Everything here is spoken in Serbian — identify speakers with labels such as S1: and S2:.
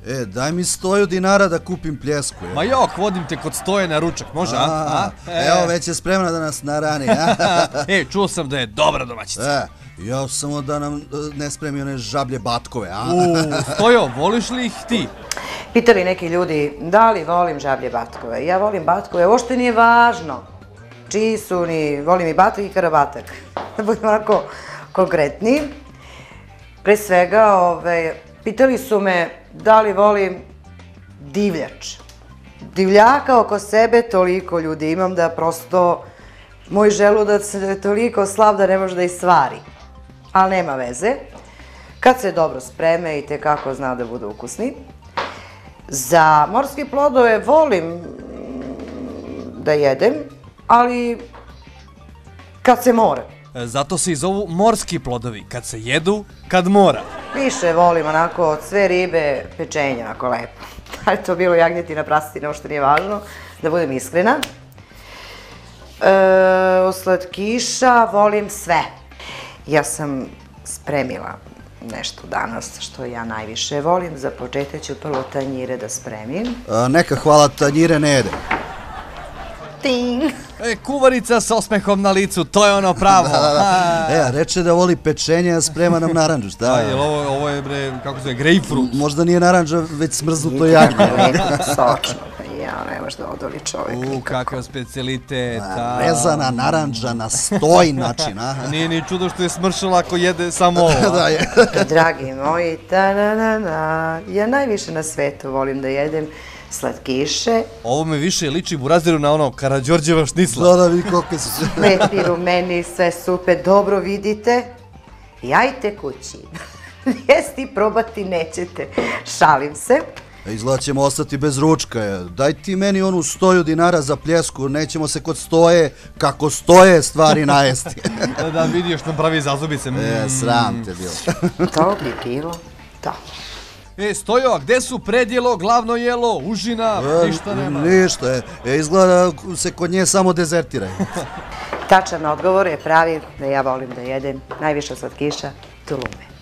S1: Daj mi 100 dinara da kupim pljesku.
S2: Ma jok, vodim te kod Stoje na ručak, može, a?
S1: Evo, već je spremna da nas narani,
S2: Čuo sam da je dobra domaćica.
S1: Ja samo da nam ne spremi one žablje batkove,
S2: Stojo, voliš li ih ti?
S3: Pitali neki ljudi da li volim žablje batkove. Ja volim batkove, uopšte nije važno čiji su, ni volim i batak i karabatak. Da budemo onako konkretni. Pre svega, pitali su me da li volim divljač. Divljaka oko sebe toliko ljudi imam da prosto moj želudac je toliko slab da ne može da isvari. Ali nema veze. Kad se dobro spreme i tekako zna da budu ukusni. Za morske plodove volim da jedem, ali kad se mora.
S2: Zato se i zovu morski plodovi, kad se jedu, kad mora.
S3: Više volim onako od sve ribe pečenja, onako lepo. Da li to bilo jagnjetina, prasetina, što nije važno, da budem iskrena. Od slatkiša volim sve. Ja sam spremila nešto danas što ja najviše volim. Za početak ću prvo tanjire da spremim.
S1: Neka hvala, tanjire ne jede.
S3: Ting!
S2: Kuvarica s osmehom na licu, to je ono pravo.
S1: Reče da voli pečenje, a sprema nam naranđu, šta?
S2: Ovo je, bre, kako se je, grejpfrut.
S1: Možda nije naranđa, već smrznuto jagnje.
S3: Sočno. Ja, ne može da odoli čovjek.
S2: Kakav specijalitet.
S1: Rezana naranđa na 100 način,
S2: Nije ni čudo što je smršala ako jede samo ovo.
S3: Dragi moji, ja najviše na svetu volim da jedem slatkiše.
S2: Ovo me više liči Buraziru na ono Karađorđeva šnicla.
S1: Da, vidi koliko su.
S3: Lepi rumeni, sve super, dobro vidite. Jajte kući. Jesti probati nećete. Šalim se.
S1: Izgleda ćemo ostati bez ručka. Daj ti meni onu 100 dinara za pljesku, nećemo se kod Stoje, kako Stoje stvari najesti.
S2: Da vidio što nam pravi zazubice.
S1: Sram te bilo.
S3: To bi bilo to.
S2: Stojo, a gde su predjelo, glavno jelo, užina, ništa nema?
S1: Ništa, izgleda se kod nje samo dezertiraju.
S3: Tačan odgovor je pravi da ja volim da jedem najviše slatkiša tulume.